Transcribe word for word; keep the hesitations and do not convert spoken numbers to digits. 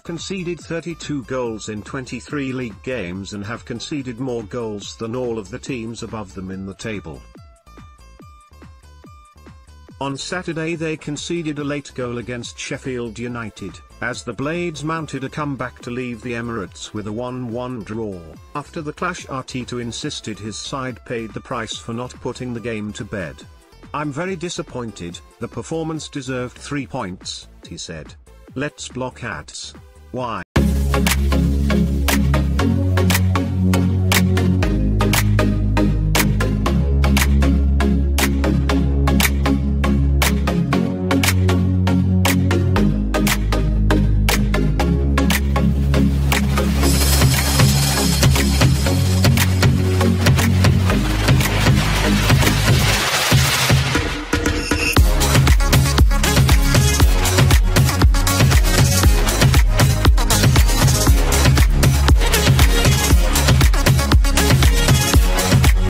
conceded thirty-two goals in twenty-three league games and have conceded more goals than all of the teams above them in the table. On Saturday they conceded a late goal against Sheffield United, as the Blades mounted a comeback to leave the Emirates with a one one draw. After the clash, Arteta insisted his side paid the price for not putting the game to bed. "I'm very disappointed, the performance deserved three points," he said. "Let's block ads. Why?"